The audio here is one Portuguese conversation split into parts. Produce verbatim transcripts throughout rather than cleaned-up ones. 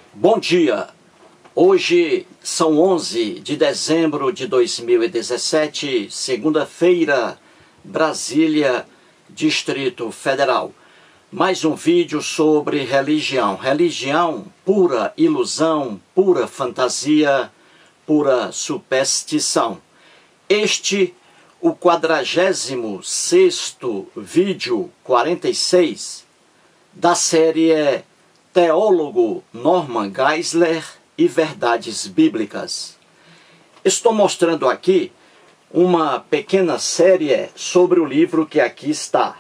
Bom dia, hoje são onze de dezembro de dois mil e dezessete, segunda-feira, Brasília, Distrito Federal. Mais um vídeo sobre religião. Religião, pura ilusão, pura fantasia, pura superstição. Este, o quadragésimo sexto vídeo, quarenta e seis, da série Teólogo Norman Geisler e Verdades Bíblicas. Estou mostrando aqui uma pequena série sobre o livro que aqui está.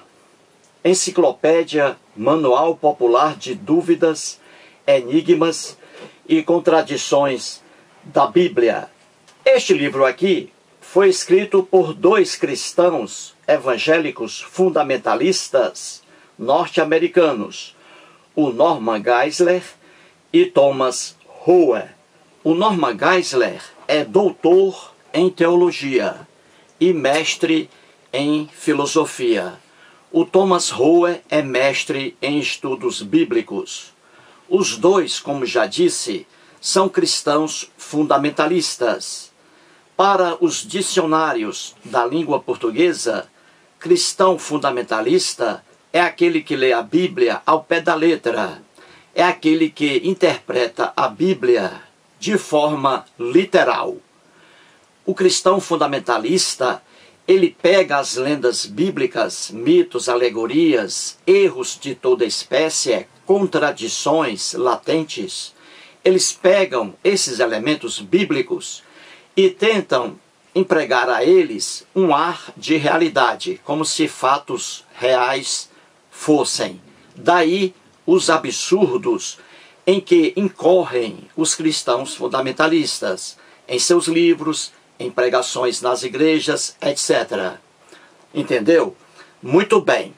Enciclopédia Manual Popular de Dúvidas, Enigmas e Contradições da Bíblia. Este livro aqui foi escrito por dois cristãos evangélicos fundamentalistas norte-americanos, o Norman Geisler e Thomas Rowe. O Norman Geisler é doutor em teologia e mestre em filosofia. O Thomas Rowe é mestre em estudos bíblicos. Os dois, como já disse, são cristãos fundamentalistas. Para os dicionários da língua portuguesa, cristão fundamentalista é aquele que lê a Bíblia ao pé da letra. É aquele que interpreta a Bíblia de forma literal. O cristão fundamentalista, ele pega as lendas bíblicas, mitos, alegorias, erros de toda espécie, contradições latentes. Eles pegam esses elementos bíblicos e tentam empregar a eles um ar de realidade, como se fatos reais fossem. Daí os absurdos em que incorrem os cristãos fundamentalistas, em seus livros, em pregações nas igrejas, etcétera. Entendeu? Muito bem.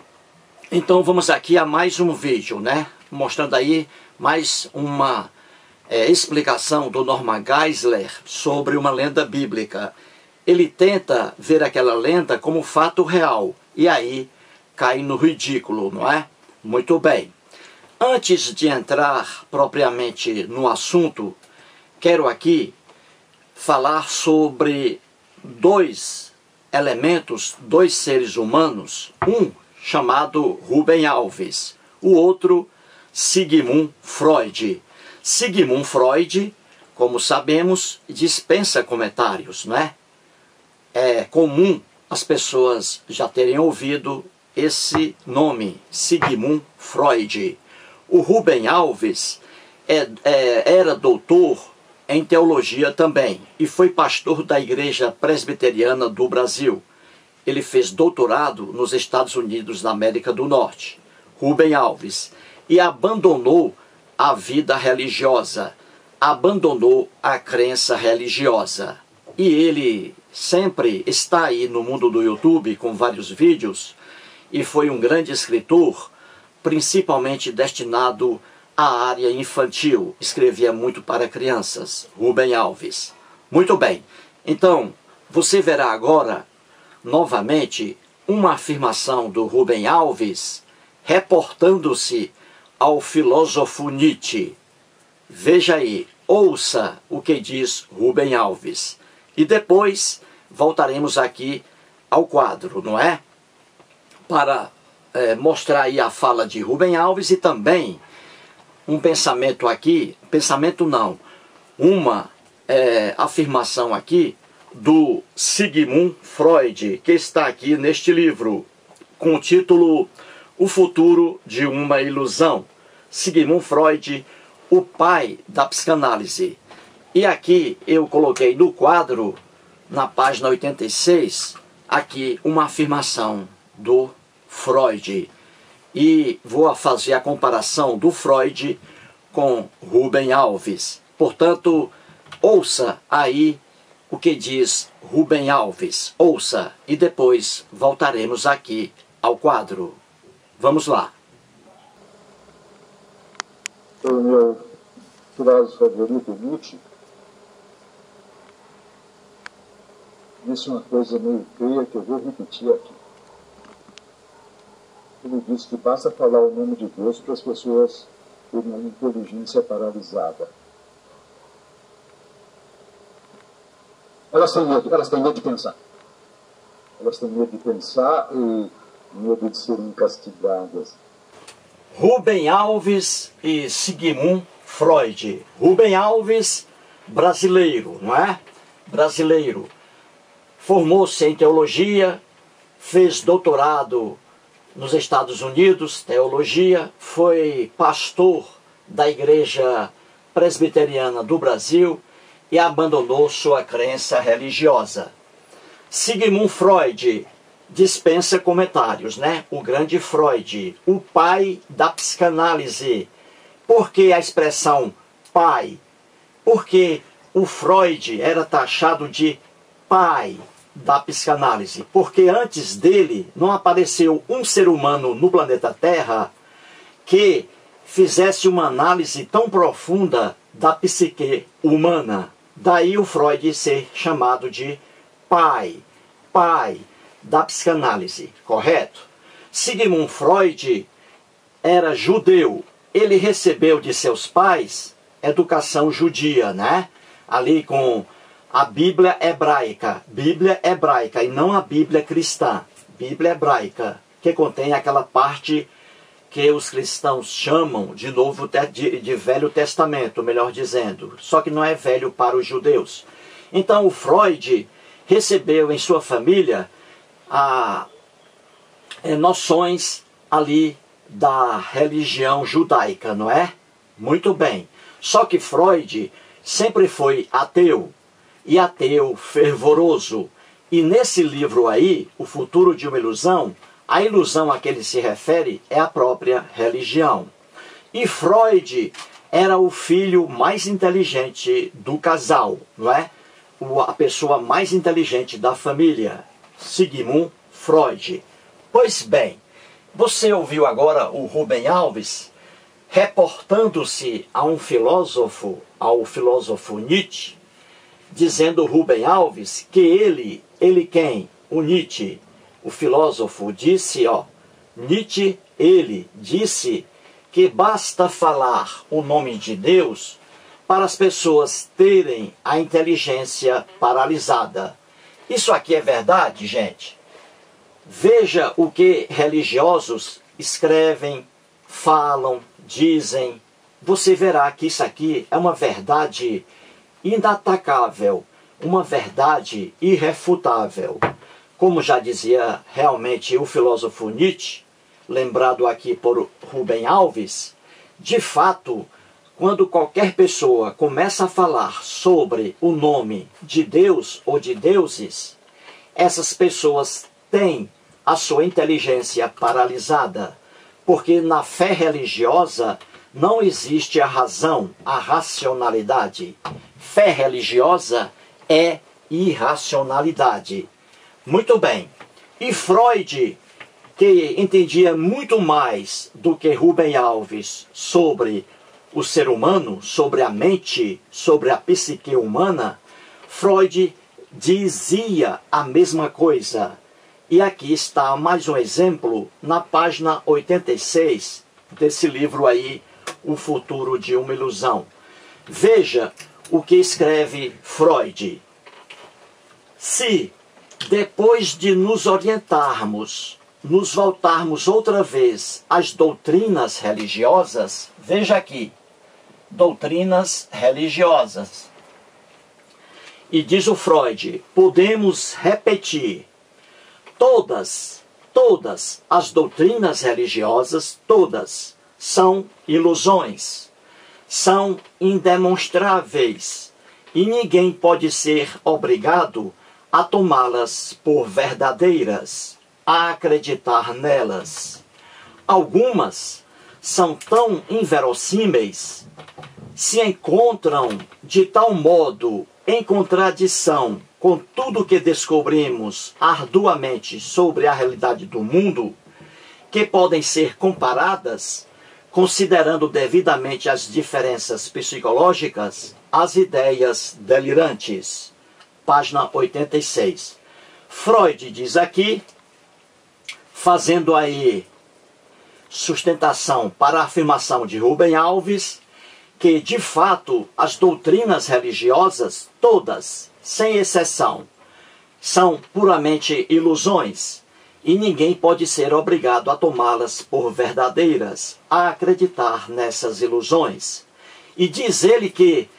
Então vamos aqui a mais um vídeo, né? Mostrando aí mais uma é, explicação do Norman Geisler sobre uma lenda bíblica. Ele tenta ver aquela lenda como fato real. E aí cai no ridículo, não é? Muito bem. Antes de entrar propriamente no assunto, quero aqui falar sobre dois elementos, dois seres humanos, um chamado Rubem Alves, o outro Sigmund Freud. Sigmund Freud, como sabemos, dispensa comentários, não é? É comum as pessoas já terem ouvido esse nome, Sigmund Freud. O Rubem Alves é, é, era doutor em teologia também e foi pastor da Igreja Presbiteriana do Brasil. Ele fez doutorado nos Estados Unidos da América do Norte, Rubem Alves, e abandonou a vida religiosa, abandonou a crença religiosa. E ele sempre está aí no mundo do YouTube com vários vídeos e foi um grande escritor, principalmente destinado à área infantil. Escrevia muito para crianças, Rubem Alves. Muito bem, então você verá agora, novamente, uma afirmação do Rubem Alves, reportando-se ao filósofo Nietzsche. Veja aí, ouça o que diz Rubem Alves. E depois voltaremos aqui ao quadro, não é? Para é, mostrar aí a fala de Rubem Alves e também um pensamento aqui, pensamento não, uma é, afirmação aqui do Sigmund Freud, que está aqui neste livro, com o título O Futuro de uma Ilusão. Sigmund Freud, o pai da psicanálise. E aqui eu coloquei no quadro, na página oitenta e seis, aqui uma afirmação do Freud. E vou fazer a comparação do Freud com Rubem Alves. Portanto, ouça aí o que diz Rubem Alves. Ouça e depois voltaremos aqui ao quadro. Vamos lá. O meu filósofo favorito, Nietzsche, disse uma coisa meio feia que eu vou repetir aqui. Ele disse que basta falar o nome de Deus para as pessoas por uma inteligência paralisada. Elas têm medo, elas têm medo de pensar. Elas têm medo de pensar e medo de serem castigadas. Rubem Alves e Sigmund Freud. Rubem Alves, brasileiro, não é? Brasileiro. Formou-se em teologia, fez doutorado nos Estados Unidos, teologia, foi pastor da Igreja Presbiteriana do Brasil e abandonou sua crença religiosa. Sigmund Freud dispensa comentários, né? O grande Freud, o pai da psicanálise. Por que a expressão pai? Porque o Freud era taxado de pai da psicanálise. Porque antes dele não apareceu um ser humano no planeta Terra que fizesse uma análise tão profunda da psique humana. Daí o Freud ser chamado de pai, pai da psicanálise, correto? Sigmund Freud era judeu. Ele recebeu de seus pais educação judia, né? Ali com a Bíblia hebraica, Bíblia hebraica e não a Bíblia cristã, Bíblia hebraica, que contém aquela parte que os cristãos chamam de Novo de, de Velho Testamento, melhor dizendo, só que não é velho para os judeus. Então o Freud recebeu em sua família a, a, noções ali da religião judaica, não é? Muito bem. Só que Freud sempre foi ateu, e ateu fervoroso. E nesse livro aí, O Futuro de uma Ilusão, a ilusão a que ele se refere é a própria religião. E Freud era o filho mais inteligente do casal, não é? A pessoa mais inteligente da família, Sigmund Freud. Pois bem, você ouviu agora o Rubem Alves reportando-se a um filósofo, ao filósofo Nietzsche, dizendo Rubem Alves que ele, ele quem? O Nietzsche, o filósofo, disse, ó, Nietzsche, ele disse que basta falar o nome de Deus para as pessoas terem a inteligência paralisada. Isso aqui é verdade, gente? Veja o que religiosos escrevem, falam, dizem. Você verá que isso aqui é uma verdade inatacável, uma verdade irrefutável. Como já dizia realmente o filósofo Nietzsche, lembrado aqui por Rubem Alves, de fato, quando qualquer pessoa começa a falar sobre o nome de Deus ou de deuses, essas pessoas têm a sua inteligência paralisada, porque na fé religiosa não existe a razão, a racionalidade. Fé religiosa é irracionalidade. Muito bem. E Freud, que entendia muito mais do que Rubem Alves sobre o ser humano, sobre a mente, sobre a psique humana, Freud dizia a mesma coisa. E aqui está mais um exemplo na página oitenta e seis desse livro aí, O Futuro de uma Ilusão. Veja o que escreve Freud. Se, depois de nos orientarmos, nos voltarmos outra vez às doutrinas religiosas, veja aqui, doutrinas religiosas. E diz o Freud, podemos repetir, todas, todas as doutrinas religiosas, todas, são ilusões, são indemonstráveis, e ninguém pode ser obrigado a tomá-las por verdadeiras, a acreditar nelas. Algumas são tão inverossímeis, se encontram de tal modo em contradição com tudo que descobrimos arduamente sobre a realidade do mundo, que podem ser comparadas, considerando devidamente as diferenças psicológicas, às ideias delirantes. Página oitenta e seis. Freud diz aqui, fazendo aí sustentação para a afirmação de Rubem Alves que, de fato, as doutrinas religiosas, todas, sem exceção, são puramente ilusões e ninguém pode ser obrigado a tomá-las por verdadeiras, a acreditar nessas ilusões. E diz ele que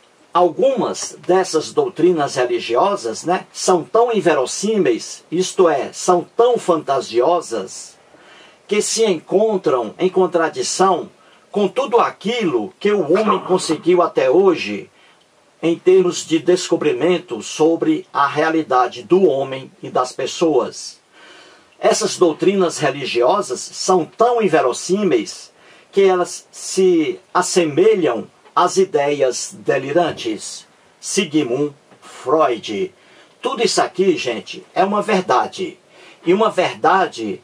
algumas dessas doutrinas religiosas, né, são tão inverossímeis, isto é, são tão fantasiosas, que se encontram em contradição com tudo aquilo que o homem conseguiu até hoje em termos de descobrimento sobre a realidade do homem e das pessoas. Essas doutrinas religiosas são tão inverossímeis que elas se assemelham às ideias delirantes. Sigmund Freud. Tudo isso aqui, gente, é uma verdade. E uma verdade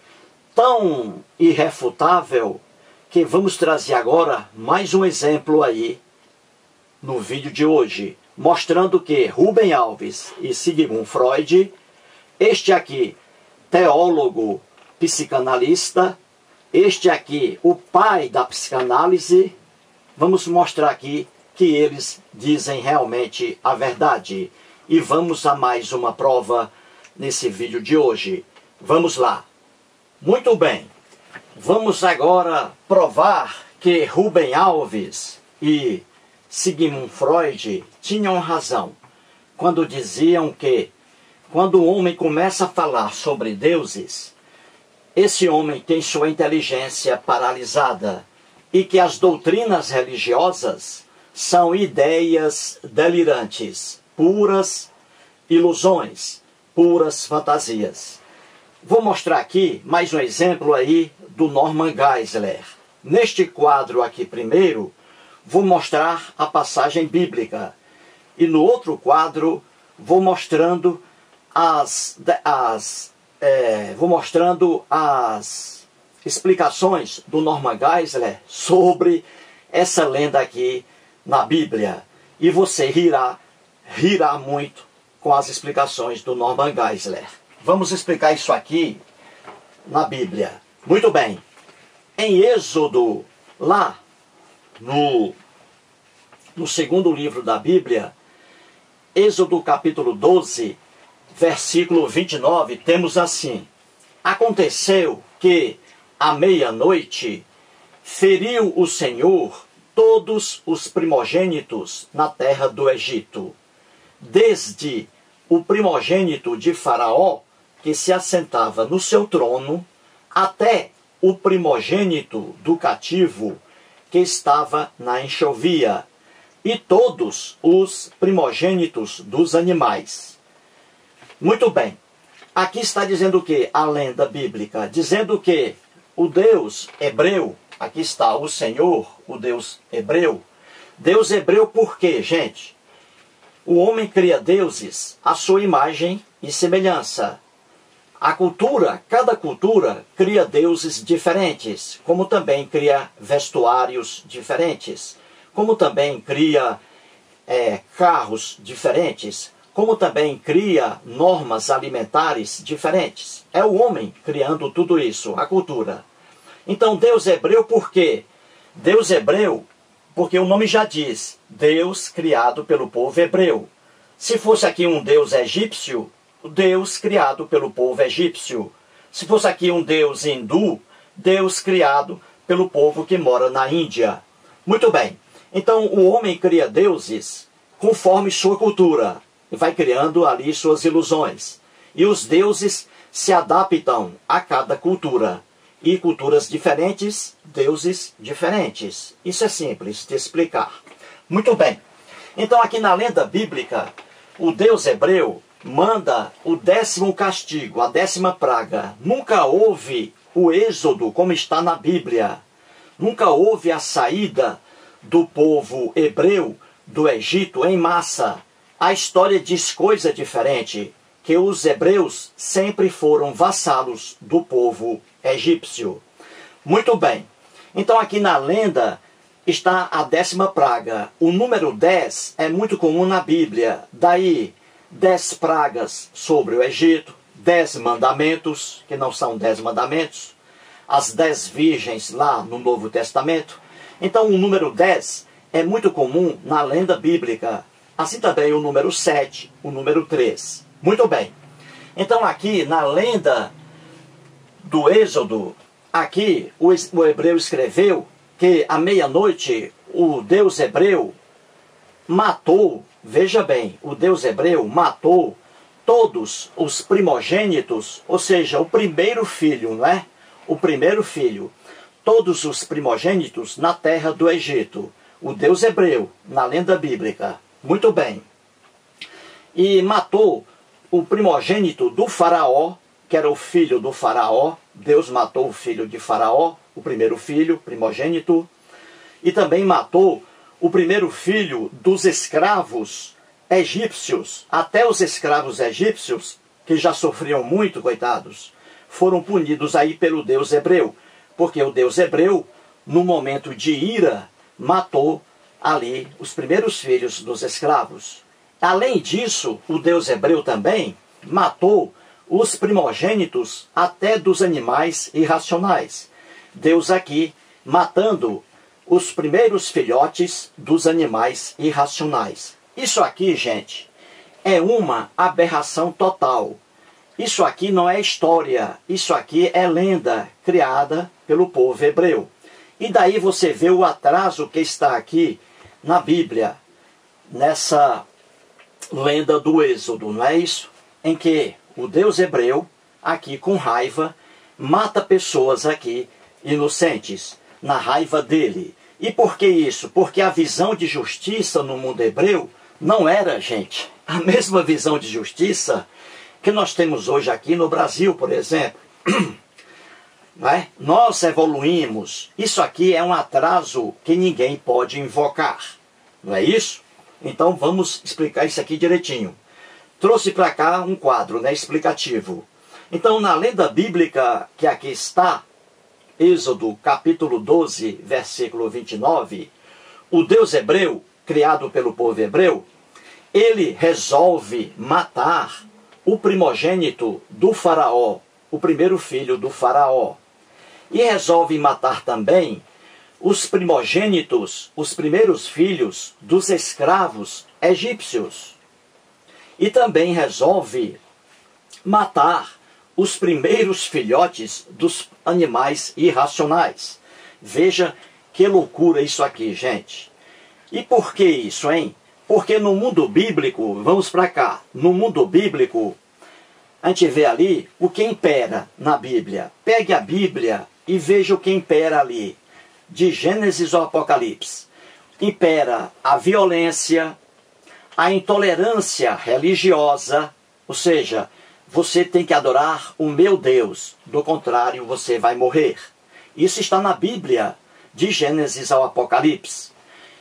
tão irrefutável que vamos trazer agora mais um exemplo aí no vídeo de hoje, mostrando que Rubem Alves e Sigmund Freud, este aqui, teólogo psicanalista, este aqui, o pai da psicanálise, vamos mostrar aqui que eles dizem realmente a verdade. E vamos a mais uma prova nesse vídeo de hoje. Vamos lá. Muito bem. Vamos agora provar que Rubem Alves e Sigmund Freud tinham razão quando diziam que quando o homem começa a falar sobre deuses, esse homem tem sua inteligência paralisada e que as doutrinas religiosas são ideias delirantes, puras ilusões, puras fantasias. Vou mostrar aqui mais um exemplo aí do Norman Geisler. Neste quadro aqui primeiro, vou mostrar a passagem bíblica. E no outro quadro, vou mostrando as, as, é, vou mostrando as explicações do Norman Geisler sobre essa lenda aqui na Bíblia. E você rirá, rirá muito com as explicações do Norman Geisler. Vamos explicar isso aqui na Bíblia. Muito bem. Em Êxodo, lá no, no segundo livro da Bíblia, Êxodo capítulo doze, versículo vinte e nove, temos assim: aconteceu que, à meia-noite, feriu o Senhor todos os primogênitos na terra do Egito, desde o primogênito de Faraó, que se assentava no seu trono, até o primogênito do cativo, que estava na enxovia, e todos os primogênitos dos animais. Muito bem. Aqui está dizendo o que? A lenda bíblica. Dizendo que o Deus hebreu, aqui está o Senhor, o Deus hebreu. Deus hebreu por quê, gente? O homem cria deuses à sua imagem e semelhança. A cultura, cada cultura cria deuses diferentes, como também cria vestuários diferentes, como também cria é, carros diferentes, como também cria normas alimentares diferentes. É o homem criando tudo isso, a cultura. Então Deus hebreu por quê? Deus hebreu porque o nome já diz, Deus criado pelo povo hebreu. Se fosse aqui um Deus egípcio, Deus criado pelo povo egípcio. Se fosse aqui um Deus hindu, Deus criado pelo povo que mora na Índia. Muito bem. Então o homem cria deuses conforme sua cultura. E vai criando ali suas ilusões. E os deuses se adaptam a cada cultura. E culturas diferentes, deuses diferentes. Isso é simples de explicar. Muito bem. Então aqui na lenda bíblica, o Deus hebreu manda o décimo castigo, a décima praga. Nunca houve o êxodo como está na Bíblia. Nunca houve a saída do povo hebreu do Egito em massa. A história diz coisa diferente, que os hebreus sempre foram vassalos do povo egípcio. Muito bem. Então aqui na lenda está a décima praga. O número dez é muito comum na Bíblia. Daí, dez pragas sobre o Egito, dez mandamentos, que não são dez mandamentos. as dez virgens lá no Novo Testamento. Então o número dez é muito comum na lenda bíblica. Assim também o número sete, o número três. Muito bem. Então aqui na lenda do Êxodo, aqui o, o hebreu escreveu que à meia-noite o Deus hebreu matou, veja bem, o Deus hebreu matou todos os primogênitos, ou seja, o primeiro filho, não é? O primeiro filho, todos os primogênitos na terra do Egito. O Deus hebreu, na lenda bíblica. Muito bem. E matou o primogênito do faraó, que era o filho do faraó. Deus matou o filho de faraó, o primeiro filho, primogênito. E também matou o primeiro filho dos escravos egípcios. Até os escravos egípcios, que já sofriam muito, coitados, foram punidos aí pelo Deus hebreu. Porque o Deus hebreu, no momento de ira, matou ali os primeiros filhos dos escravos. Além disso, o Deus hebreu também matou os primogênitos até dos animais irracionais. Deus aqui matando os primeiros filhotes dos animais irracionais. Isso aqui, gente, é uma aberração total. Isso aqui não é história, isso aqui é lenda criada pelo povo hebreu. E daí você vê o atraso que está aqui na Bíblia, nessa lenda do Êxodo, não é isso? Em que o Deus hebreu, aqui com raiva, mata pessoas aqui inocentes, na raiva dele. E por que isso? Porque a visão de justiça no mundo hebreu não era, gente, a mesma visão de justiça que nós temos hoje aqui no Brasil, por exemplo. Não é? Nós evoluímos. Isso aqui é um atraso que ninguém pode invocar. Não é isso? Então vamos explicar isso aqui direitinho. Trouxe para cá um quadro, né, explicativo. Então na lenda bíblica que aqui está, Êxodo capítulo doze, versículo vinte e nove, o Deus hebreu, criado pelo povo hebreu, ele resolve matar o primogênito do faraó, o primeiro filho do faraó. E resolve matar também os primogênitos, os primeiros filhos dos escravos egípcios. E também resolve matar os primeiros filhotes dos animais irracionais. Veja que loucura isso aqui, gente. E por que isso, hein? Porque no mundo bíblico, vamos para cá, no mundo bíblico, a gente vê ali o que impera na Bíblia. Pegue a Bíblia e veja o que impera ali, de Gênesis ao Apocalipse. Impera a violência, a intolerância religiosa, ou seja, você tem que adorar o meu Deus, do contrário você vai morrer. Isso está na Bíblia, de Gênesis ao Apocalipse.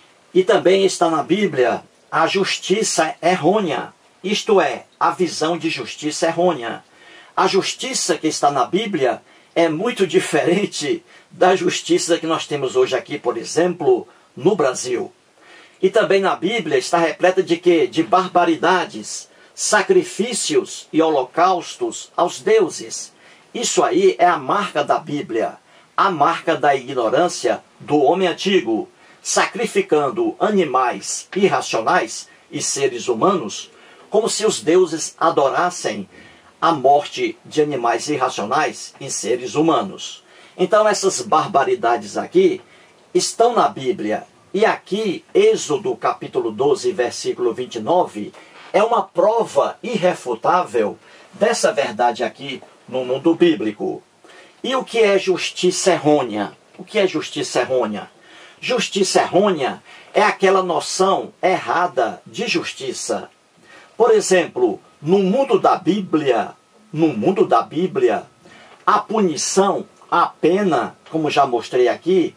E também está na Bíblia a justiça errônea, isto é, a visão de justiça errônea. A justiça que está na Bíblia é muito diferente da justiça que nós temos hoje aqui, por exemplo, no Brasil. E também na Bíblia está repleta de quê? De barbaridades, sacrifícios e holocaustos aos deuses. Isso aí é a marca da Bíblia, a marca da ignorância do homem antigo, sacrificando animais irracionais e seres humanos, como se os deuses adorassem a morte de animais irracionais e seres humanos. Então essas barbaridades aqui estão na Bíblia. E aqui, Êxodo capítulo doze, versículo vinte e nove, é uma prova irrefutável dessa verdade aqui no mundo bíblico. E o que é justiça errônea? O que é justiça errônea? Justiça errônea é aquela noção errada de justiça. Por exemplo, no mundo da Bíblia, no mundo da Bíblia, a punição, a pena, como já mostrei aqui,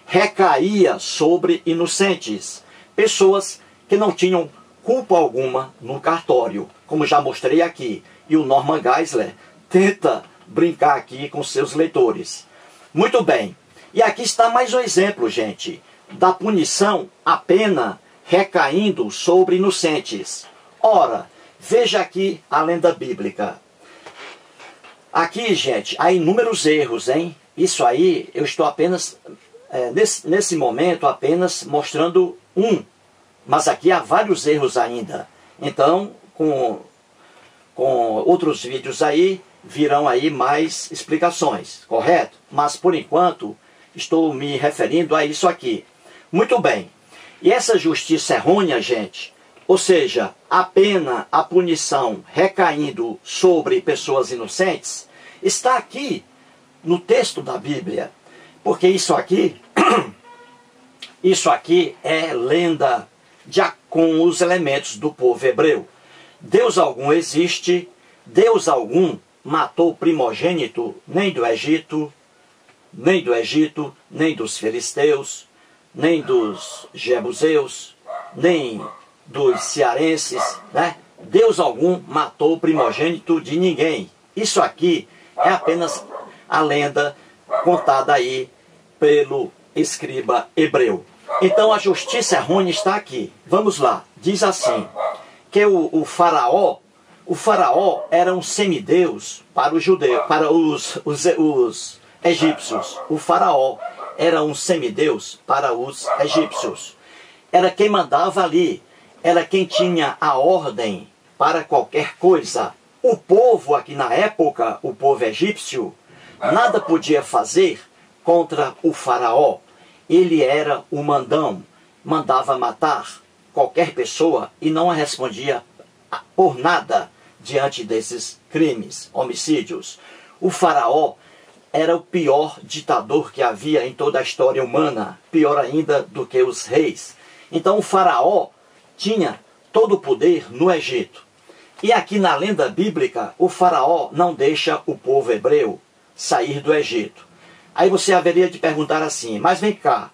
recaía sobre inocentes, pessoas que não tinham culpa alguma no cartório, como já mostrei aqui. E o Norman Geisler tenta brincar aqui com seus leitores. Muito bem. E aqui está mais um exemplo, gente, da punição, a pena recaindo sobre inocentes. Ora, veja aqui a lenda bíblica. Aqui, gente, há inúmeros erros, hein? isso aí eu estou apenas, é, nesse, nesse momento, apenas mostrando um. Mas aqui há vários erros ainda. Então, com, com outros vídeos aí, virão aí mais explicações, correto? Mas, por enquanto, estou me referindo a isso aqui. Muito bem. E essa justiça errônea, gente, ou seja, a pena, a punição recaindo sobre pessoas inocentes, está aqui no texto da Bíblia. Porque isso aqui, isso aqui é lenda de, com os elementos do povo hebreu. Deus algum existe, Deus algum matou o primogênito, nem do Egito, nem do Egito, nem dos filisteus, nem dos jebuseus, nem dos cearenses, né? Deus algum matou o primogênito de ninguém. Isso aqui é apenas a lenda contada aí pelo escriba hebreu. Então a justiça errônea está aqui. Vamos lá. Diz assim, que o, o faraó, o faraó era um semideus para os judeus, para os, os, os egípcios. O faraó era um semideus para os egípcios. Era quem mandava ali, era quem tinha a ordem para qualquer coisa. O povo aqui na época, o povo egípcio, nada podia fazer contra o faraó. Ele era o mandão, mandava matar qualquer pessoa e não respondia por nada diante desses crimes, homicídios. O faraó era o pior ditador que havia em toda a história humana, pior ainda do que os reis. Então o faraó tinha todo o poder no Egito. E aqui na lenda bíblica, o faraó não deixa o povo hebreu sair do Egito. Aí você haveria de perguntar assim, mas vem cá,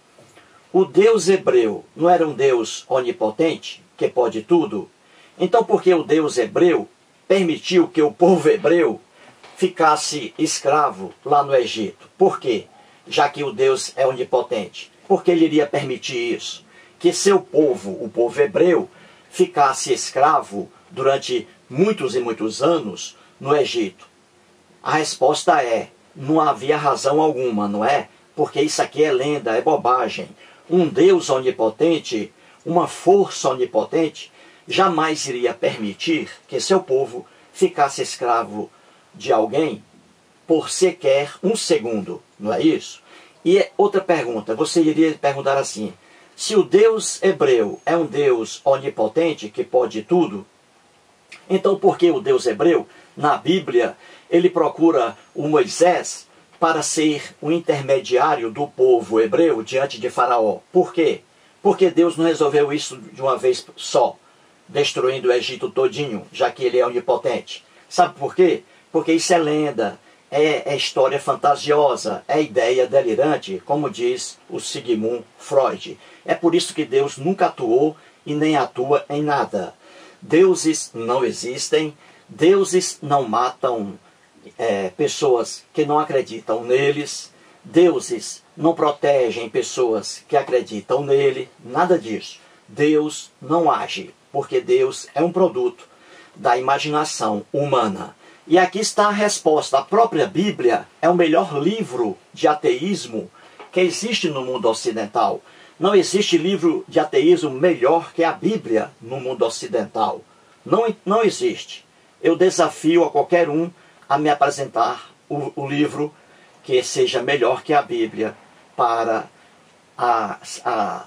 o Deus hebreu não era um Deus onipotente, que pode tudo? Então por que o Deus hebreu permitiu que o povo hebreu ficasse escravo lá no Egito? Por quê? Já que o Deus é onipotente. Por que ele iria permitir isso? Que seu povo, o povo hebreu, ficasse escravo durante muitos e muitos anos no Egito? A resposta é, não havia razão alguma, não é? Porque isso aqui é lenda, é bobagem. Um Deus onipotente, uma força onipotente, jamais iria permitir que seu povo ficasse escravo de alguém por sequer um segundo, não é isso? E outra pergunta, você iria perguntar assim, se o Deus hebreu é um Deus onipotente, que pode tudo, então por que o Deus hebreu, na Bíblia, ele procura o Moisés para ser o intermediário do povo hebreu diante de Faraó? Por quê? Porque Deus não resolveu isso de uma vez só, destruindo o Egito todinho, já que ele é onipotente. Sabe por quê? Porque isso é lenda, é, é história fantasiosa, é ideia delirante, como diz o Sigmund Freud. É por isso que Deus nunca atuou e nem atua em nada. Deuses não existem, deuses não matam é, pessoas que não acreditam neles, deuses não protegem pessoas que acreditam nele, nada disso. Deus não age, porque Deus é um produto da imaginação humana. E aqui está a resposta. A própria Bíblia é o melhor livro de ateísmo que existe no mundo ocidental. Não existe livro de ateísmo melhor que a Bíblia no mundo ocidental. Não, não existe. Eu desafio a qualquer um a me apresentar o, o livro que seja melhor que a Bíblia para a, a,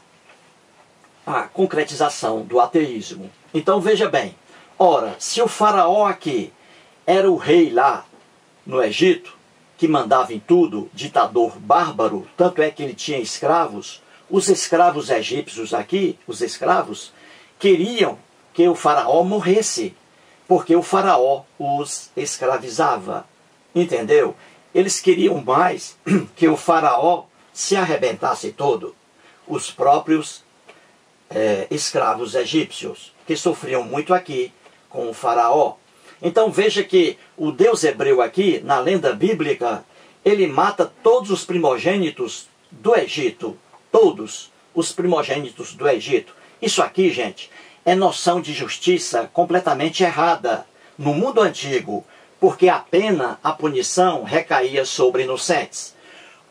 a concretização do ateísmo. Então veja bem, ora, se o faraó aqui era o rei lá no Egito, que mandava em tudo, ditador bárbaro, tanto é que ele tinha escravos, os escravos egípcios aqui, os escravos, queriam que o faraó morresse, porque o faraó os escravizava. Entendeu? Eles queriam mais que o faraó se arrebentasse todo. Os próprios é, escravos egípcios, que sofriam muito aqui com o faraó. Então veja que o Deus hebreu aqui, na lenda bíblica, ele mata todos os primogênitos do Egito. Todos os primogênitos do Egito. Isso aqui, gente, é noção de justiça completamente errada no mundo antigo, porque a pena, a punição, recaía sobre inocentes.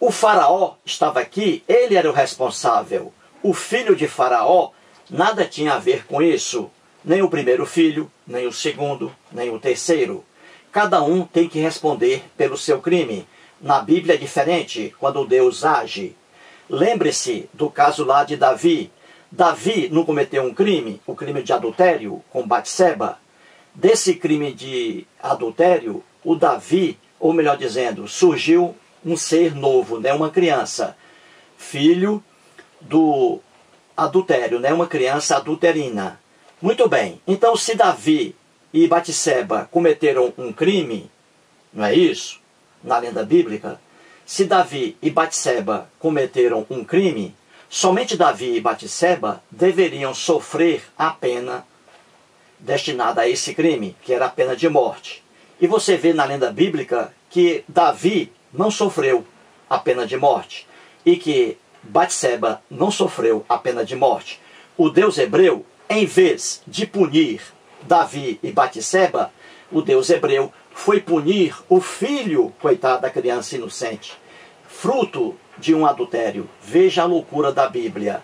O faraó estava aqui, ele era o responsável. O filho de Faraó nada tinha a ver com isso. Nem o primeiro filho, nem o segundo, nem o terceiro. Cada um tem que responder pelo seu crime. Na Bíblia é diferente quando Deus age. Lembre-se do caso lá de Davi. Davi não cometeu um crime, o crime de adultério com Batseba. Desse crime de adultério, o Davi, ou melhor dizendo, surgiu um ser novo, né? Uma criança, filho do adultério, né? Uma criança adulterina. Muito bem, então se Davi e Batseba cometeram um crime, não é isso? Na lenda bíblica, se Davi e Batseba cometeram um crime, somente Davi e Batseba deveriam sofrer a pena destinada a esse crime, que era a pena de morte. E você vê na lenda bíblica que Davi não sofreu a pena de morte e que Batseba não sofreu a pena de morte. O Deus hebreu, em vez de punir Davi e Batseba, o Deus hebreu foi punir o filho, coitado da criança inocente, fruto de um adultério. Veja a loucura da Bíblia.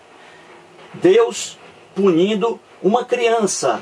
Deus punindo uma criança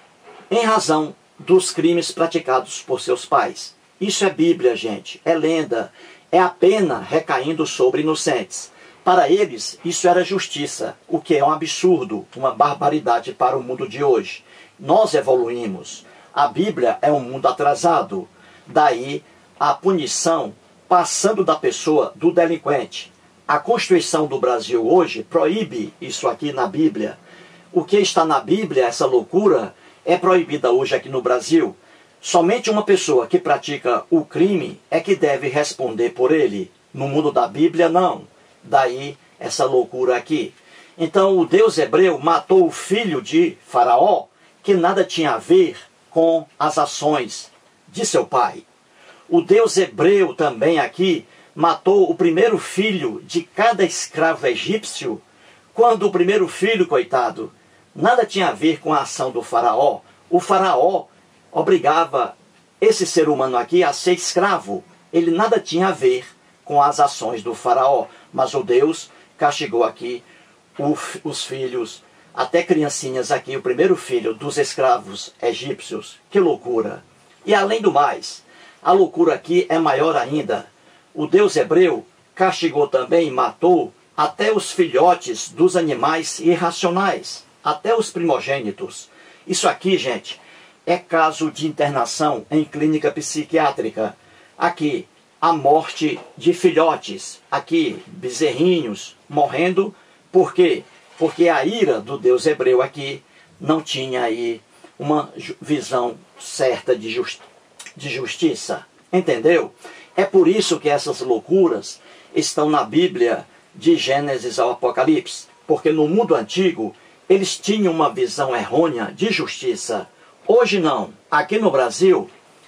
em razão dos crimes praticados por seus pais. Isso é Bíblia, gente, é lenda, é a pena recaindo sobre inocentes. Para eles, isso era justiça, o que é um absurdo, uma barbaridade para o mundo de hoje. Nós evoluímos. A Bíblia é um mundo atrasado. Daí a punição passando da pessoa, do delinquente. A Constituição do Brasil hoje proíbe isso aqui na Bíblia. O que está na Bíblia, essa loucura, é proibida hoje aqui no Brasil. Somente uma pessoa que pratica o crime é que deve responder por ele. No mundo da Bíblia, não. Daí essa loucura aqui. Então o Deus hebreu matou o filho de Faraó, que nada tinha a ver com as ações de seu pai. O Deus hebreu também aqui matou o primeiro filho de cada escravo egípcio, quando o primeiro filho, coitado, nada tinha a ver com a ação do faraó. O faraó obrigava esse ser humano aqui a ser escravo. Ele nada tinha a ver com as ações do faraó. Mas o Deus castigou aqui o, os filhos, até criancinhas aqui, o primeiro filho dos escravos egípcios. Que loucura! E além do mais, a loucura aqui é maior ainda. O Deus hebreu castigou também e matou até os filhotes dos animais irracionais, até os primogênitos. Isso aqui, gente, é caso de internação em clínica psiquiátrica. Aqui, a morte de filhotes, aqui, bezerrinhos, morrendo. Por quê? Porque a ira do Deus hebreu aqui não tinha aí uma visão certa de, justi de justiça. Entendeu? É por isso que essas loucuras estão na Bíblia de Gênesis ao Apocalipse. Porque no mundo antigo, eles tinham uma visão errônea de justiça. Hoje não. Aqui no Brasil,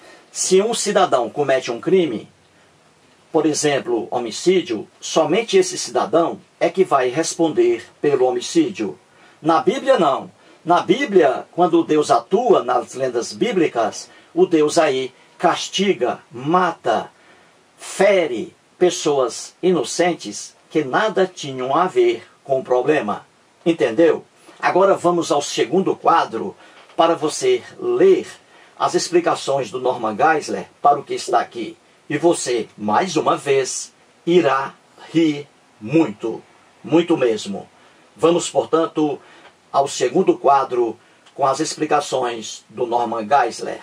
se um cidadão comete um crime, por exemplo, homicídio, somente esse cidadão é que vai responder pelo homicídio. Na Bíblia, não. Na Bíblia, quando Deus atua nas lendas bíblicas, o Deus aí castiga, mata, fere pessoas inocentes que nada tinham a ver com o problema. Entendeu? Agora vamos ao segundo quadro para você ler as explicações do Norman Geisler para o que está aqui. E você, mais uma vez, irá rir muito, muito mesmo. Vamos, portanto, ao segundo quadro com as explicações do Norman Geisler.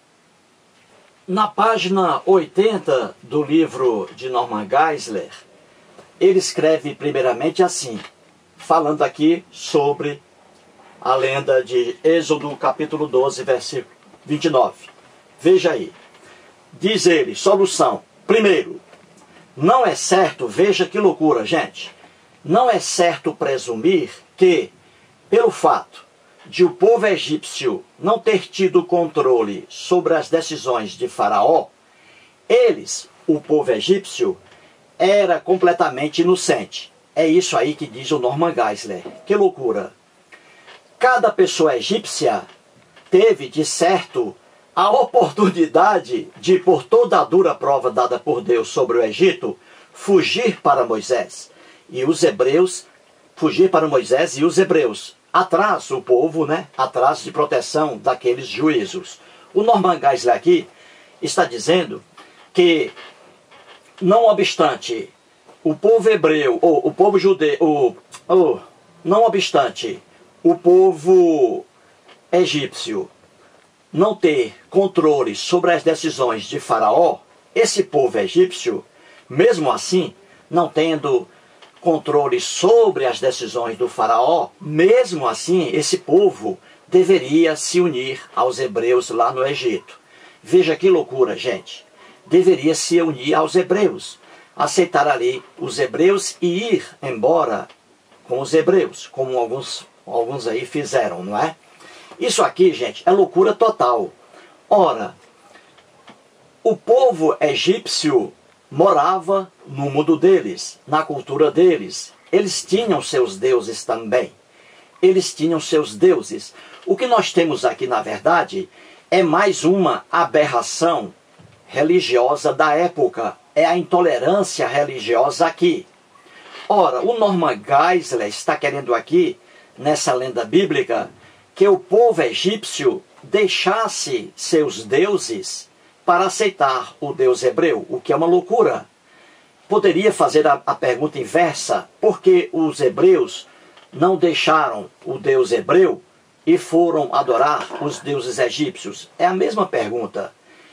Na página oitenta do livro de Norman Geisler, ele escreve primeiramente assim, falando aqui sobre a lenda de Êxodo capítulo doze, versículo vinte e nove. Veja aí. Diz ele, solução. Primeiro, não é certo, veja que loucura, gente. Não é certo presumir que, pelo fato de o povo egípcio não ter tido controle sobre as decisões de Faraó, eles, o povo egípcio, era completamente inocente. É isso aí que diz o Norman Geisler. Que loucura. Cada pessoa egípcia teve, de certo, a oportunidade de, por toda a dura prova dada por Deus sobre o Egito, fugir para Moisés. E os hebreus, fugir para Moisés e os hebreus. Atrás, o povo, né? Atrás de proteção daqueles juízos. O Norman Geisler aqui está dizendo que, não obstante o povo hebreu, ou o povo judeu, ou, ou, não obstante o povo egípcio não ter controle sobre as decisões de Faraó, esse povo egípcio, mesmo assim, não tendo controle sobre as decisões do Faraó, mesmo assim, esse povo deveria se unir aos hebreus lá no Egito. Veja que loucura, gente. Deveria se unir aos hebreus, aceitar ali os hebreus e ir embora com os hebreus, como alguns, alguns aí fizeram, não é? Isso aqui, gente, é loucura total. Ora, o povo egípcio morava no mundo deles, na cultura deles. Eles tinham seus deuses também. Eles tinham seus deuses. O que nós temos aqui, na verdade, é mais uma aberração religiosa da época. É a intolerância religiosa aqui. Ora, o Norman Geisler está querendo aqui, nessa lenda bíblica, que o povo egípcio deixasse seus deuses para aceitar o Deus hebreu, o que é uma loucura. Poderia fazer a, a pergunta inversa: por que os hebreus não deixaram o Deus hebreu e foram adorar os deuses egípcios? É a mesma pergunta.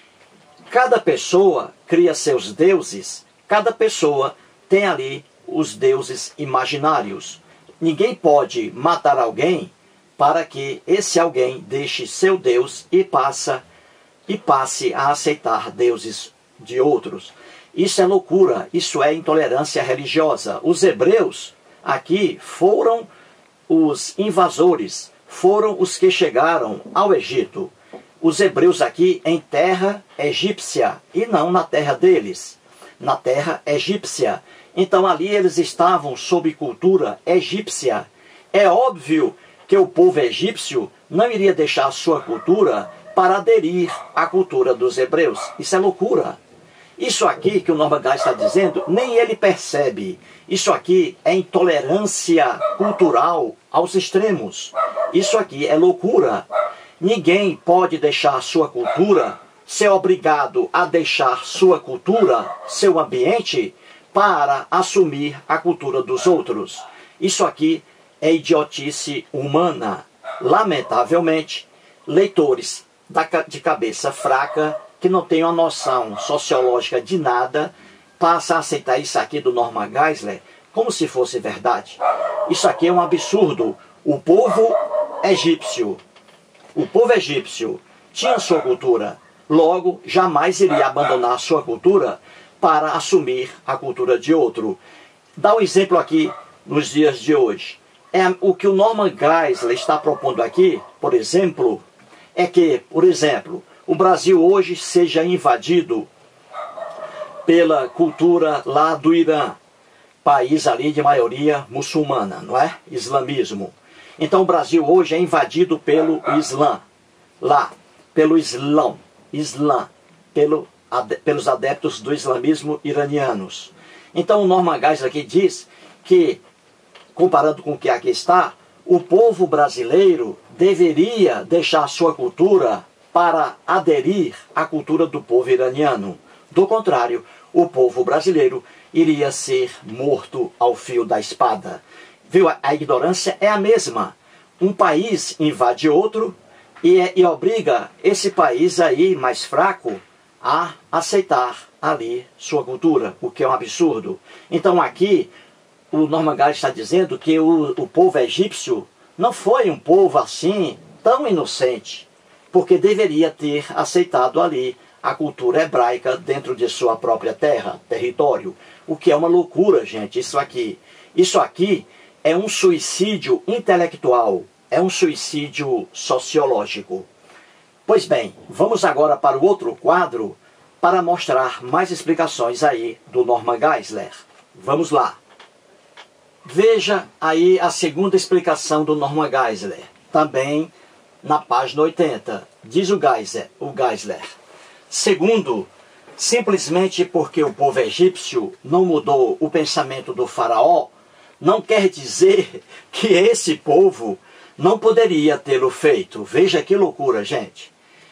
Cada pessoa cria seus deuses, cada pessoa tem ali os deuses imaginários. Ninguém pode matar alguém para que esse alguém deixe seu Deus e, passa, e passe a aceitar deuses de outros. Isso é loucura, isso é intolerância religiosa. Os hebreus aqui foram os invasores, foram os que chegaram ao Egito. Os hebreus aqui em terra egípcia e não na terra deles, na terra egípcia. Então ali eles estavam sob cultura egípcia. É óbvio que o povo egípcio não iria deixar a sua cultura para aderir à cultura dos hebreus. Isso é loucura. Isso aqui que o Norman Geisler está dizendo, nem ele percebe. Isso aqui é intolerância cultural aos extremos. Isso aqui é loucura. Ninguém pode deixar sua cultura, ser obrigado a deixar sua cultura, seu ambiente, para assumir a cultura dos outros. Isso aqui é idiotice humana. Lamentavelmente, leitores de cabeça fraca, que não têm uma noção sociológica de nada, passam a aceitar isso aqui do Norman Geisler como se fosse verdade. Isso aqui é um absurdo. O povo egípcio, o povo egípcio tinha sua cultura, logo jamais iria abandonar sua cultura para assumir a cultura de outro. Dá um exemplo aqui nos dias de hoje. É, o que o Norman Geisler está propondo aqui, por exemplo, é que, por exemplo, o Brasil hoje seja invadido pela cultura lá do Irã, país ali de maioria muçulmana, não é? Islamismo. Então o Brasil hoje é invadido pelo Islã, lá, pelo Islão, Islã, pelo, ade, pelos adeptos do islamismo iranianos. Então o Norman Geisler aqui diz que, comparando com o que aqui está, o povo brasileiro deveria deixar sua cultura para aderir à cultura do povo iraniano. Do contrário, o povo brasileiro iria ser morto ao fio da espada. Viu? A ignorância é a mesma. Um país invade outro e, é, e obriga esse país aí mais fraco a aceitar ali sua cultura, o que é um absurdo. Então aqui o Norman Geisler está dizendo que o, o povo egípcio não foi um povo assim tão inocente, porque deveria ter aceitado ali a cultura hebraica dentro de sua própria terra, território. O que é uma loucura, gente, isso aqui. Isso aqui é um suicídio intelectual, é um suicídio sociológico. Pois bem, vamos agora para o outro quadro para mostrar mais explicações aí do Norman Geisler. Vamos lá. Veja aí a segunda explicação do Norman Geisler, também na página oitenta. Diz o Geisler, o Geisler: segundo Simplesmente porque o povo egípcio não mudou o pensamento do faraó, não quer dizer que esse povo não poderia tê-lo feito. Veja que loucura, gente.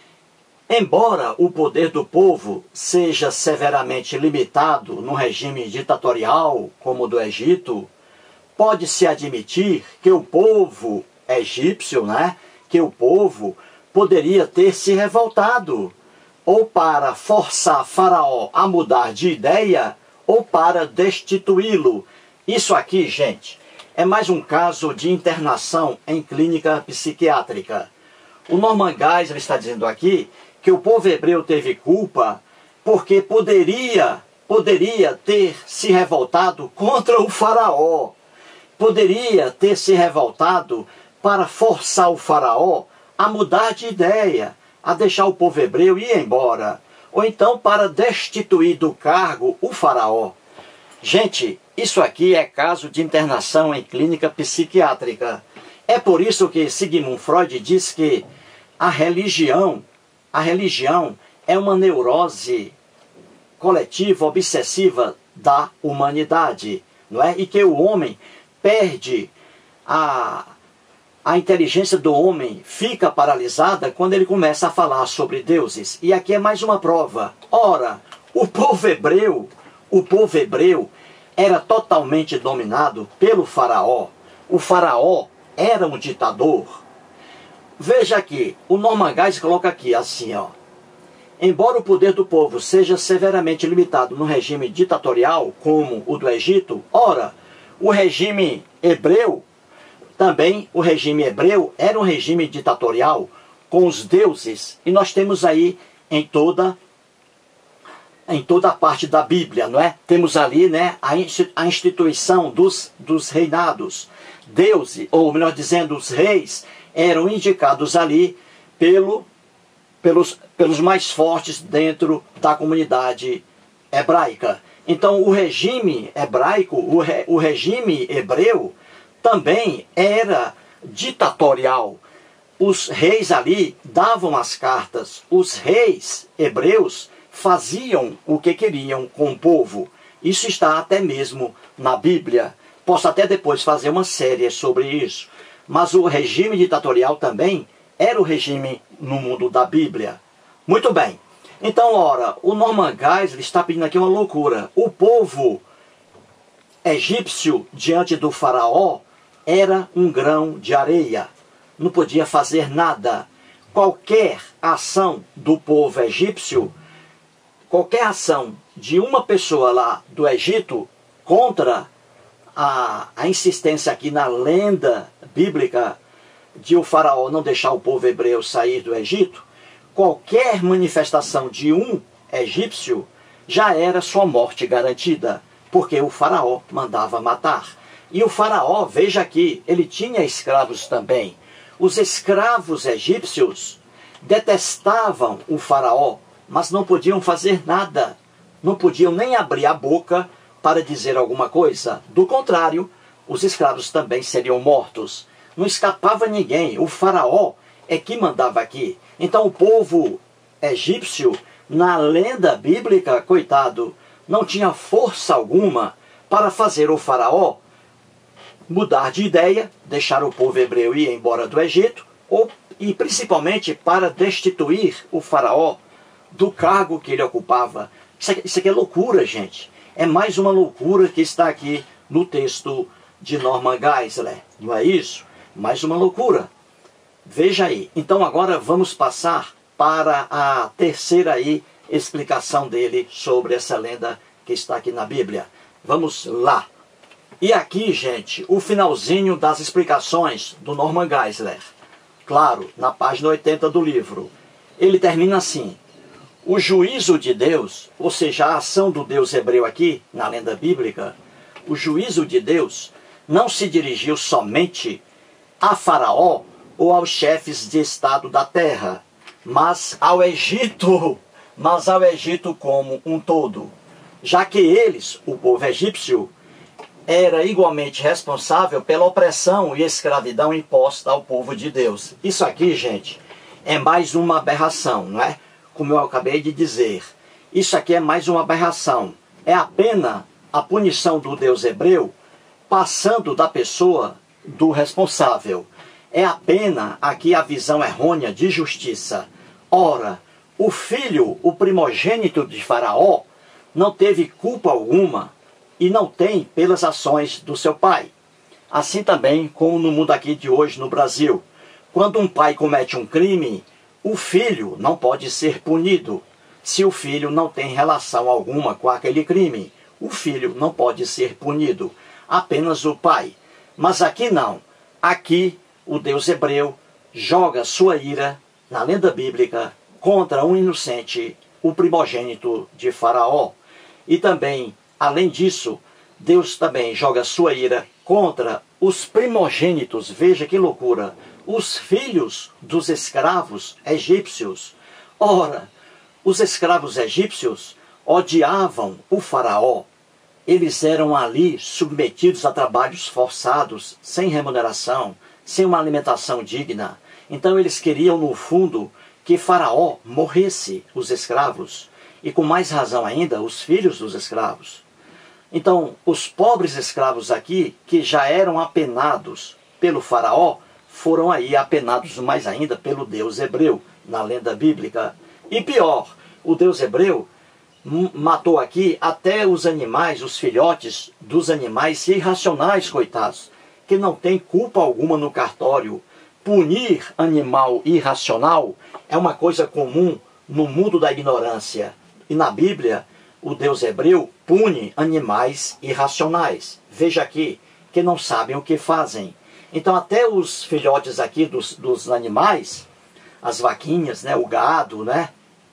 Embora o poder do povo seja severamente limitado no regime ditatorial como o do Egito, pode-se admitir que o povo egípcio, né, que o povo poderia ter se revoltado, ou para forçar Faraó a mudar de ideia, ou para destituí-lo. Isso aqui, gente, é mais um caso de internação em clínica psiquiátrica. O Norman Geisler está dizendo aqui que o povo hebreu teve culpa porque poderia, poderia ter se revoltado contra o Faraó. Poderia ter se revoltado para forçar o Faraó a mudar de ideia, a deixar o povo hebreu ir embora, ou então para destituir do cargo o Faraó. Gente, isso aqui é caso de internação em clínica psiquiátrica. É por isso que Sigmund Freud diz que a religião, a religião é uma neurose coletiva, obsessiva da humanidade, não é? E que o homem perde a, a inteligência do homem, fica paralisada quando ele começa a falar sobre deuses. E aqui é mais uma prova. Ora, o povo hebreu, o povo hebreu era totalmente dominado pelo faraó. O faraó era um ditador. Veja aqui, o Norman Geisler coloca aqui assim, ó. Embora o poder do povo seja severamente limitado no regime ditatorial, como o do Egito, ora, o regime hebreu, também o regime hebreu era um regime ditatorial com os deuses. E nós temos aí em toda, em toda a parte da Bíblia, não é? Temos ali, né, a instituição dos, dos reinados. Deuses, ou melhor dizendo, os reis, eram indicados ali pelo, pelos, pelos mais fortes dentro da comunidade hebraica. Então o regime hebraico, o, re, o regime hebreu, também era ditatorial. Os reis ali davam as cartas. Os reis hebreus faziam o que queriam com o povo. Isso está até mesmo na Bíblia. Posso até depois fazer uma série sobre isso. Mas o regime ditatorial também era o regime no mundo da Bíblia. Muito bem. Então, ora, o Norman Geisler está pedindo aqui uma loucura. O povo egípcio, diante do faraó, era um grão de areia. Não podia fazer nada. Qualquer ação do povo egípcio, qualquer ação de uma pessoa lá do Egito contra a, a insistência aqui na lenda bíblica de o faraó não deixar o povo hebreu sair do Egito, qualquer manifestação de um egípcio já era sua morte garantida, porque o faraó mandava matar. E o faraó, veja aqui, ele tinha escravos também. Os escravos egípcios detestavam o faraó, mas não podiam fazer nada. Não podiam nem abrir a boca para dizer alguma coisa. Do contrário, os escravos também seriam mortos. Não escapava ninguém. O faraó é que mandava aqui. Então o povo egípcio, na lenda bíblica, coitado, não tinha força alguma para fazer o faraó mudar de ideia, deixar o povo hebreu ir embora do Egito, ou, e principalmente para destituir o faraó do cargo que ele ocupava. Isso aqui, isso aqui é loucura, gente. É mais uma loucura que está aqui no texto de Norman Geisler. Não é isso? Mais uma loucura. Veja aí. Então agora vamos passar para a terceira aí explicação dele sobre essa lenda que está aqui na Bíblia. Vamos lá. E aqui, gente, o finalzinho das explicações do Norman Geisler. Claro, na página oitenta do livro. Ele termina assim. O juízo de Deus, ou seja, a ação do Deus hebreu aqui, na lenda bíblica, o juízo de Deus não se dirigiu somente a Faraó ou aos chefes de estado da terra, mas ao Egito, mas ao Egito como um todo, já que eles, o povo egípcio, era igualmente responsável pela opressão e escravidão imposta ao povo de Deus. Isso aqui, gente, é mais uma aberração, não é? Como eu acabei de dizer. Isso aqui é mais uma aberração. É a pena, a punição do Deus hebreu, passando da pessoa do responsável. É a pena aqui a visão errônea de justiça. Ora, o filho, o primogênito de Faraó, não teve culpa alguma e não tem pelas ações do seu pai. Assim também como no mundo aqui de hoje no Brasil. Quando um pai comete um crime, o filho não pode ser punido. Se o filho não tem relação alguma com aquele crime, o filho não pode ser punido. Apenas o pai. Mas aqui não. Aqui o Deus hebreu joga sua ira, na lenda bíblica, contra um inocente, o primogênito de Faraó. E também, além disso, Deus também joga sua ira contra os primogênitos, veja que loucura, os filhos dos escravos egípcios. Ora, os escravos egípcios odiavam o Faraó. Eles eram ali submetidos a trabalhos forçados, sem remuneração, sem uma alimentação digna. Então eles queriam, no fundo, que Faraó morresse, os escravos, e com mais razão ainda, os filhos dos escravos. Então, os pobres escravos aqui, que já eram apenados pelo Faraó, foram aí apenados mais ainda pelo Deus hebreu, na lenda bíblica. E pior, o Deus hebreu matou aqui até os animais, os filhotes dos animais irracionais, coitados, que não têm culpa alguma no cartório. Punir animal irracional é uma coisa comum no mundo da ignorância. E na Bíblia, o Deus hebreu pune animais irracionais. Veja aqui, que não sabem o que fazem. Então até os filhotes aqui dos, dos animais, as vaquinhas, né, o gado, né,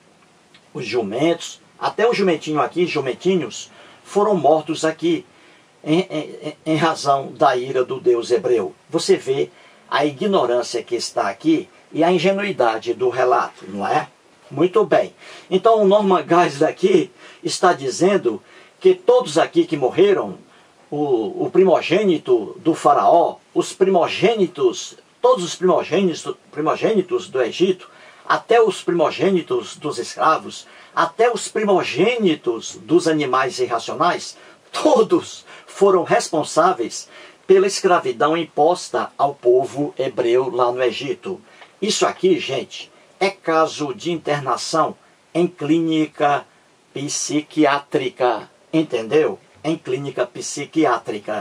os jumentos, até o jumentinho aqui, jumentinhos, foram mortos aqui em, em, em razão da ira do Deus hebreu. Você vê a ignorância que está aqui e a ingenuidade do relato, não é? Muito bem. Então o Norman Geisler aqui está dizendo que todos aqui que morreram, o, o primogênito do Faraó, os primogênitos, todos os primogênitos, primogênitos do Egito, até os primogênitos dos escravos, até os primogênitos dos animais irracionais, todos foram responsáveis pela escravidão imposta ao povo hebreu lá no Egito. Isso aqui, gente, é caso de internação em clínica psiquiátrica, entendeu? Em clínica psiquiátrica.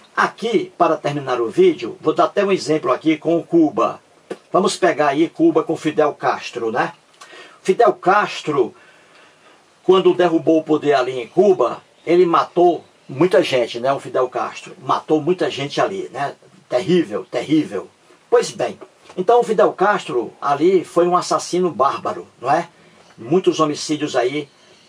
Aqui, para terminar o vídeo, vou dar até um exemplo aqui com Cuba. Vamos pegar aí Cuba com Fidel Castro, né? Fidel Castro, quando derrubou o poder ali em Cuba, ele matou muita gente, né? O Fidel Castro matou muita gente ali, né? Terrível, terrível. Pois bem, então o Fidel Castro ali foi um assassino bárbaro, não é? Muitos homicídios aí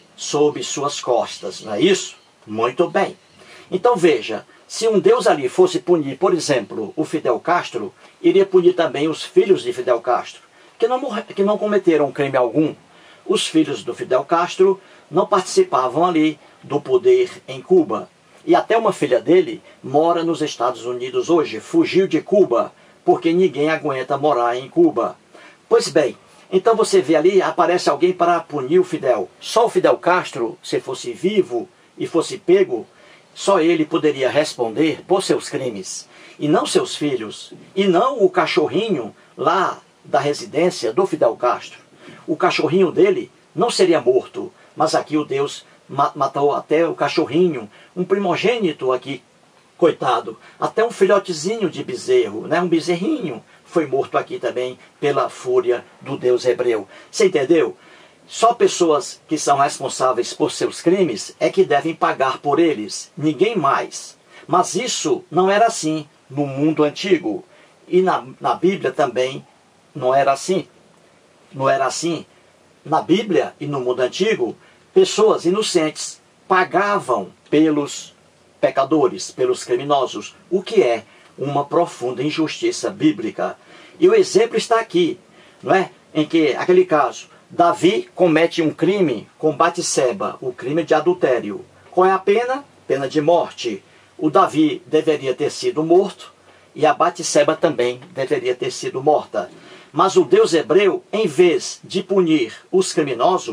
sob suas costas, não é isso? Muito bem. Então veja, se um Deus ali fosse punir, por exemplo, o Fidel Castro, iria punir também os filhos de Fidel Castro, que não, morre, que não cometeram crime algum. Os filhos do Fidel Castro não participavam ali do poder em Cuba. E até uma filha dele mora nos Estados Unidos hoje, fugiu de Cuba, porque ninguém aguenta morar em Cuba. Pois bem, então você vê ali, aparece alguém para punir o Fidel. Só o Fidel Castro, se fosse vivo e fosse pego, só ele poderia responder por seus crimes, e não seus filhos, e não o cachorrinho lá da residência do Fidel Castro. O cachorrinho dele não seria morto, mas aqui o Deus matou até o cachorrinho, um primogênito aqui, coitado, até um filhotezinho de bezerro, né? Um bezerrinho foi morto aqui também pela fúria do Deus hebreu. Você entendeu? Só pessoas que são responsáveis por seus crimes é que devem pagar por eles, ninguém mais. Mas isso não era assim no mundo antigo. E na, na Bíblia também não era assim. Não era assim. Na Bíblia e no mundo antigo, pessoas inocentes pagavam pelos pecadores, pelos criminosos, o que é uma profunda injustiça bíblica. E o exemplo está aqui, não é? Em que, aquele caso, Davi comete um crime com Batseba, o crime de adultério. Qual é a pena? Pena de morte. O Davi deveria ter sido morto e a Batseba também deveria ter sido morta. Mas o Deus hebreu, em vez de punir os criminosos,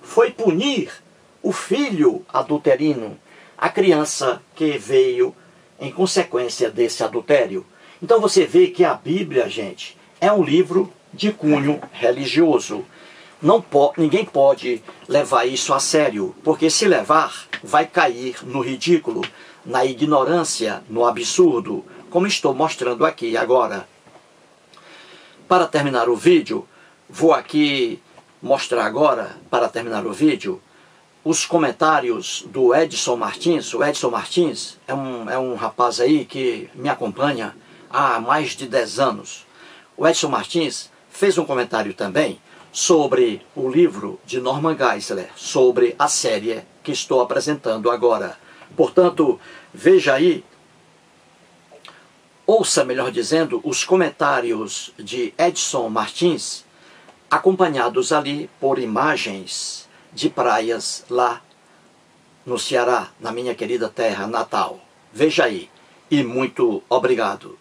foi punir o filho adulterino, a criança que veio em consequência desse adultério. Então você vê que a Bíblia, gente, é um livro de cunho religioso. Não po- ninguém pode levar isso a sério, porque se levar, vai cair no ridículo, na ignorância, no absurdo, como estou mostrando aqui agora. Para terminar o vídeo, vou aqui mostrar agora, para terminar o vídeo, os comentários do Edson Martins. O Edson Martins é um, é um rapaz aí que me acompanha há mais de dez anos. O Edson Martins fez um comentário também sobre o livro de Norman Geisler, sobre a série que estou apresentando agora. Portanto, veja aí, ouça, melhor dizendo, os comentários de Edson Martins, acompanhados ali por imagens de praias lá no Ceará, na minha querida terra natal. Veja aí, e muito obrigado.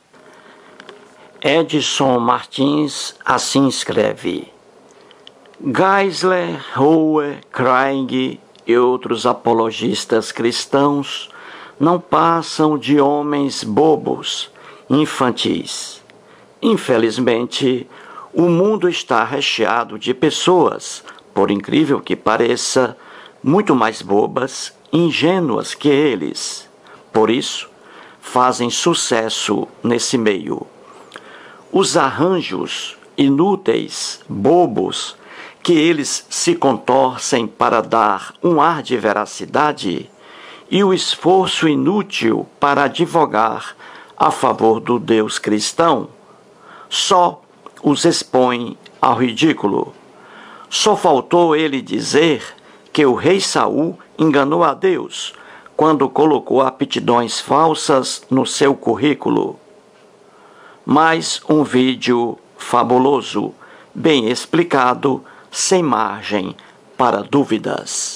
Edson Martins assim escreve: Geisler, Howe, Craig e outros apologistas cristãos não passam de homens bobos, infantis. Infelizmente, o mundo está recheado de pessoas, por incrível que pareça, muito mais bobas, ingênuas que eles. Por isso, fazem sucesso nesse meio. Os arranjos inúteis, bobos, que eles se contorcem para dar um ar de veracidade, e o esforço inútil para advogar a favor do Deus cristão, só os expõe ao ridículo. Só faltou ele dizer que o rei Saul enganou a Deus quando colocou aptidões falsas no seu currículo. Mais um vídeo fabuloso, bem explicado, sem margem para dúvidas.